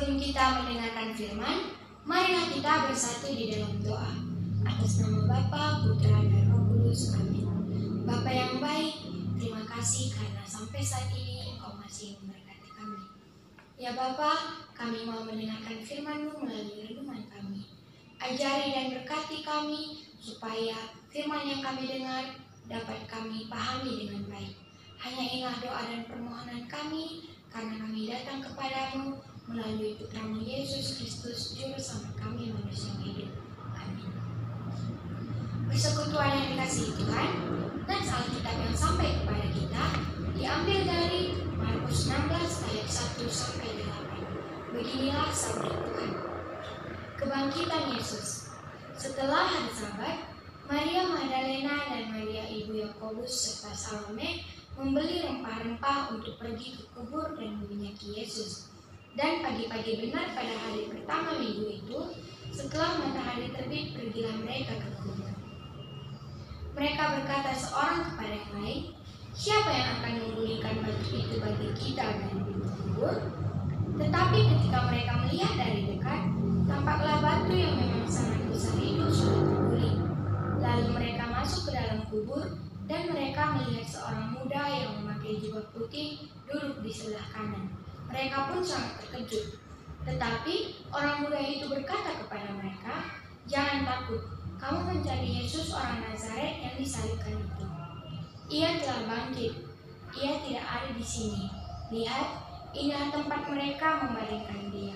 Sebelum kita mendengarkan firman, marilah kita bersatu di dalam doa. Atas nama Bapa, Putra, dan Roh Kudus. Amin. Bapa yang baik, terima kasih karena sampai saat ini Engkau masih memberkati kami. Ya Bapa, kami mau mendengarkan firman-Mu melalui renungan kami. Ajari dan berkati kami supaya firman yang kami dengar dapat kami pahami dengan baik. Hanya inilah doa dan permohonan kami, karena kami datang kepadamu melalui Putra-Mu Yesus Kristus, Juru Selamat kami manusia yang hidup. Amin. Persekutuan yang dikasihi Tuhan, dan Alkitab yang sampai kepada kita diambil dari Markus 16 ayat 1 sampai 8. Beginilah sabda Tuhan. Kebangkitan Yesus. Setelah hari Sabat, Maria Magdalena dan Maria ibu Yakobus serta Salome membeli rempah-rempah untuk pergi ke kubur dan meminyaki Yesus. Dan pagi-pagi benar pada hari pertama minggu itu, setelah matahari terbit, pergilah mereka ke kubur. Mereka berkata seorang kepada yang lain, "Siapa yang akan menggulingkan batu itu bagi kita dari pintu kubur?" Tetapi ketika mereka melihat dari dekat, tampaklah batu yang memang sangat besar itu sudah terguling. Lalu mereka masuk ke dalam kubur, dan mereka melihat seorang muda yang memakai jubah putih duduk di sebelah kanan. Mereka pun sangat terkejut. Tetapi orang muda itu berkata kepada mereka, "Jangan takut, kamu mencari Yesus orang Nazaret yang disalibkan itu. Ia telah bangkit. Ia tidak ada di sini. Lihat, inilah tempat mereka membaringkan dia.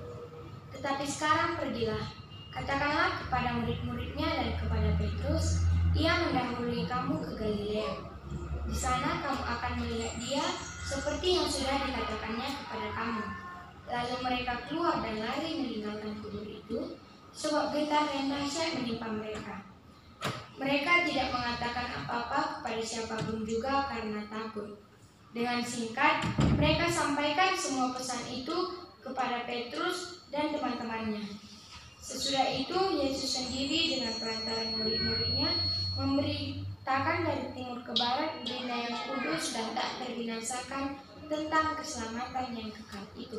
Tetapi sekarang pergilah, katakanlah kepada murid-muridnya dan kepada Petrus, ia mendahului kamu ke Galilea. Di sana kamu akan melihat dia seperti yang sudah dikatakannya kepada kamu." Lalu mereka keluar dan lari meninggalkan kubur itu, sebab getar yang dahsyat menimpa mereka. Mereka tidak mengatakan apa-apa kepada siapapun juga karena takut. Dengan singkat, mereka sampaikan semua pesan itu kepada Petrus dan teman-temannya. Sesudah itu, Yesus sendiri dengan perantaran murid-muridnya memberitakan dari timur ke barat berita yang kudus dan tak terbinasakan tentang keselamatan yang kekal itu.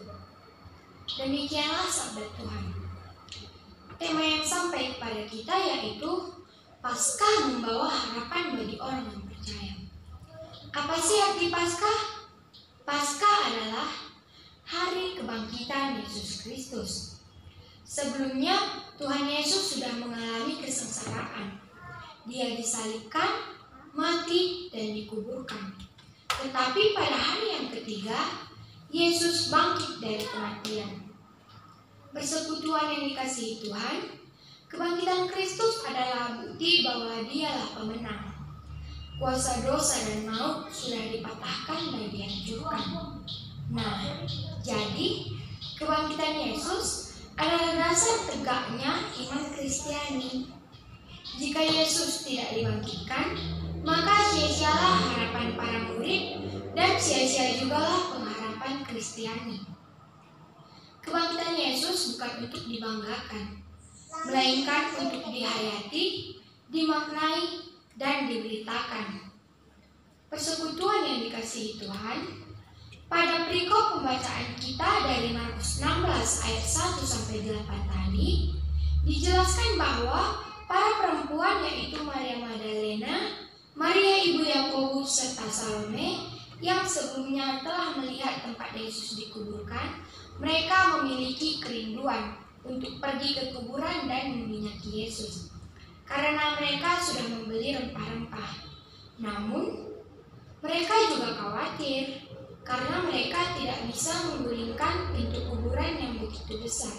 Demikianlah sabda Tuhan. Tema yang sampai kepada kita yaitu Paskah membawa harapan bagi orang yang percaya. Apa sih arti Paskah? Paskah adalah hari kebangkitan Yesus Kristus. Sebelumnya Tuhan Yesus sudah mengalami kesengsaraan. Dia disalibkan, mati, dan dikuburkan. Tetapi pada hari yang ketiga, Yesus bangkit dari kematian. Persekutuan yang dikasihi Tuhan, kebangkitan Kristus adalah bukti bahwa Dialah pemenang. Kuasa dosa dan maut sudah dipatahkan dan dihancurkan. Nah, jadi kebangkitan Yesus adalah dasar tegaknya iman Kristiani. Jika Yesus tidak dibangkitkan, maka sia-sialah harapan para murid dan sia-sia jugalah pengharapan Kristiani. Kebangkitan Yesus bukan untuk dibanggakan, melainkan untuk dihayati, dimaknai, dan diberitakan. Persekutuan yang dikasihi Tuhan, pada perikop pembacaan kita dari Markus 16 ayat 1-8 tadi, dijelaskan bahwa para perempuan yaitu Maria Magdalena, Maria ibu Yakobus serta Salome yang sebelumnya telah melihat tempat Yesus dikuburkan, mereka memiliki kerinduan untuk pergi ke kuburan dan meminyaki Yesus karena mereka sudah membeli rempah-rempah. Namun, mereka juga khawatir karena mereka tidak bisa menggulingkan pintu kuburan yang begitu besar.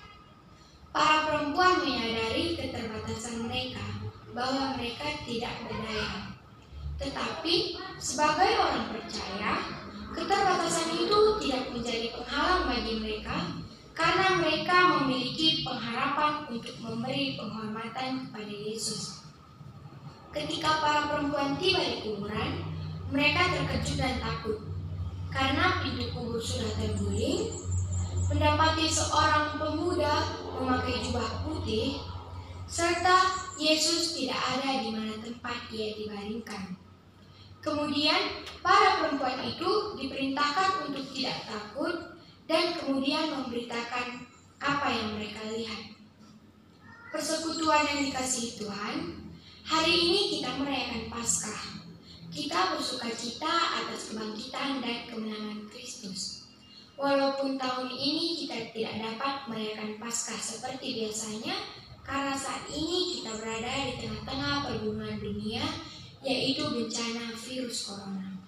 Para perempuan menyadari keterbatasan mereka, bahwa mereka tidak berdaya. Tetapi, sebagai orang percaya, keterbatasan itu tidak menjadi penghalang bagi mereka, karena mereka memiliki pengharapan untuk memberi penghormatan kepada Yesus. Ketika para perempuan tiba di kuburan, mereka terkejut dan takut, karena pintu kubur sudah terguling, mendapati seorang pemuda memakai jubah putih, serta Yesus tidak ada di mana tempat ia dibaringkan. Kemudian para perempuan itu diperintahkan untuk tidak takut dan kemudian memberitakan apa yang mereka lihat. Persekutuan yang dikasihi Tuhan, hari ini kita merayakan Paskah. Kita bersuka cita atas kebangkitan dan kemenangan Kristus. Walaupun tahun ini kita tidak dapat merayakan Paskah seperti biasanya, karena saat ini kita berada di tengah-tengah pergumulan dunia, yaitu bencana virus corona.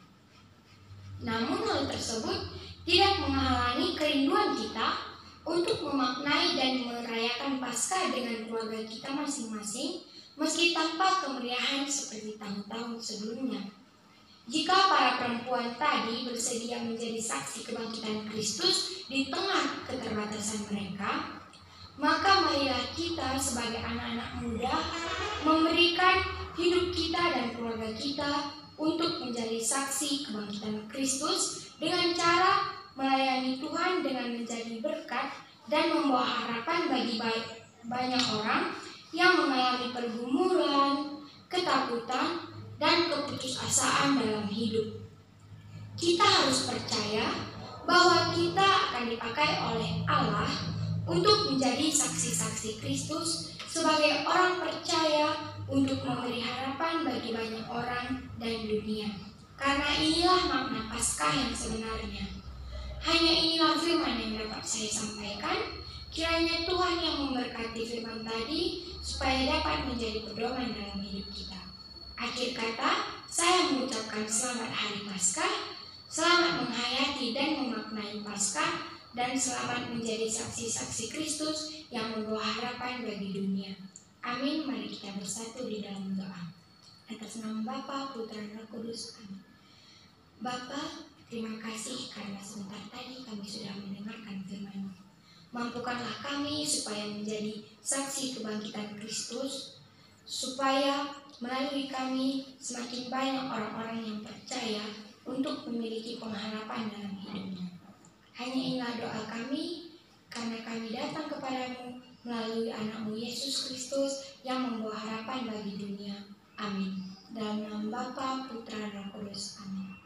Namun hal tersebut tidak menghalangi kerinduan kita untuk memaknai dan merayakan Paskah dengan keluarga kita masing-masing, meski tanpa kemeriahan seperti tahun-tahun sebelumnya. Jika para perempuan tadi bersedia menjadi saksi kebangkitan Kristus di tengah keterbatasan mereka, maka marilah kita sebagai anak-anak muda memberikan hidup kita dan keluarga kita untuk menjadi saksi kebangkitan Kristus dengan cara melayani Tuhan dengan menjadi berkat dan membawa harapan bagi banyak orang yang mengalami pergumulan, ketakutan, dan keputusasaan dalam hidup. Kita harus percaya bahwa kita akan dipakai oleh Allah untuk menjadi saksi-saksi Kristus sebagai orang percaya untuk memberi harapan bagi banyak orang dan dunia. Karena inilah makna Paskah yang sebenarnya. Hanya inilah firman yang dapat saya sampaikan. Kiranya Tuhan yang memberkati firman tadi supaya dapat menjadi pedoman dalam hidup kita. Akhir kata, saya mengucapkan selamat hari Paskah, selamat menghayati dan memaknai Paskah, dan selamat menjadi saksi-saksi Kristus yang membawa harapan bagi dunia. Amin. Mari kita bersatu di dalam doa. Atas nama Bapa, Putra, dan Roh Kudus. Amin. Bapa, terima kasih karena sebentar tadi kami sudah mendengarkan firman-Mu. Mampukanlah kami supaya menjadi saksi kebangkitan Kristus, supaya melalui kami semakin banyak orang-orang yang percaya untuk memiliki pengharapan dalam hidupnya. Hanya inilah doa kami, karena kami datang kepadamu melalui anak-Mu Yesus Kristus yang membawa harapan bagi dunia. Amin. Dalam nama Bapa, Putra, dan Roh Kudus. Amin.